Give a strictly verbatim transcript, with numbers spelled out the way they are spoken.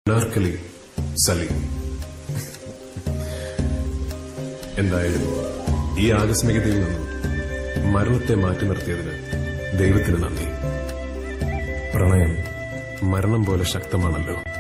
അനാർക്കലി സലീം. എന്തായാലും ഈ ആകസ്മികതയിൽ നിന്നും മരണത്തെ മാറ്റി നിർത്തിയതിന് ദൈവത്തിന് നന്ദി. പ്രണയം മരണം പോലെ ശക്തമാണല്ലോ.